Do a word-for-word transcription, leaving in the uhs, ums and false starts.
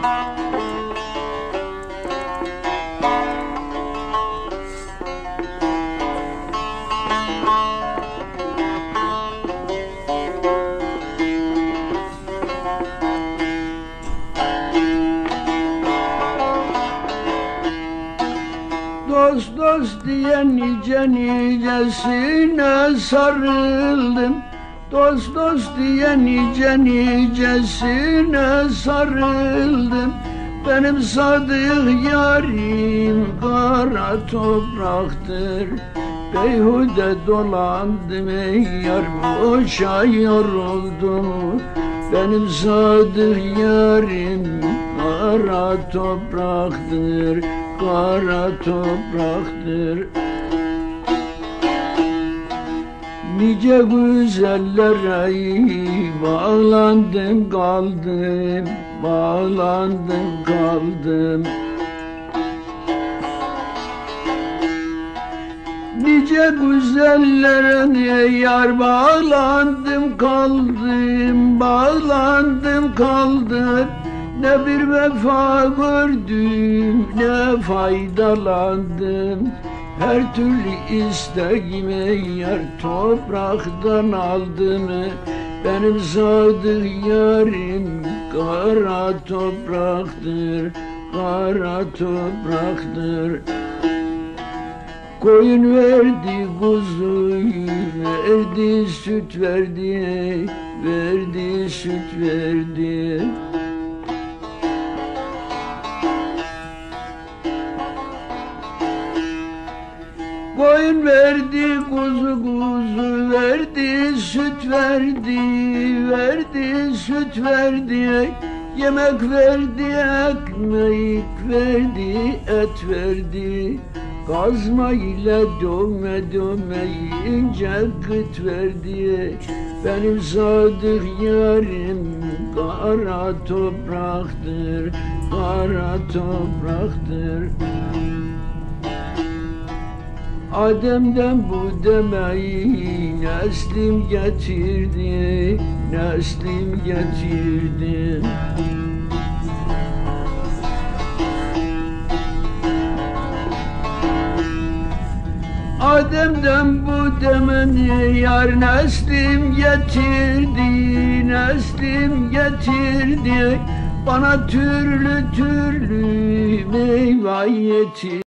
Dost dost diye nice nicesine sarıldım. Dost dost diye nice nicesine sarıldım. Benim sadık yarim kara topraktır. Beyhude dolandım ey yar, boşa yoruldum. Benim sadık yarim kara topraktır, kara topraktır. Nice güzellere bağlandım kaldım, bağlandım kaldım. Nice güzellere yar bağlandım kaldım, bağlandım kaldım. Ne bir vefa gördüm, ne faydalandım. Her türlü isteğimi yar topraktan aldım. Benim sadık yarim kara topraktır, kara topraktır. Koyun verdi, kuzuyu verdi, süt verdi, verdi, süt verdi. Koyun verdi, kuzu kuzu verdi, süt verdi, verdi, süt verdi. Yemek verdi, ekmek verdi, et verdi. Kazma ile dövme dövme ince kıt verdi. Benim sadık yarim kara topraktır, kara topraktır. Adem'den bu demeyi neslim getirdi, neslim getirdi. Adem'den bu demeni yar neslim getirdi, neslim getirdi. Bana türlü türlü meyve yetirdi.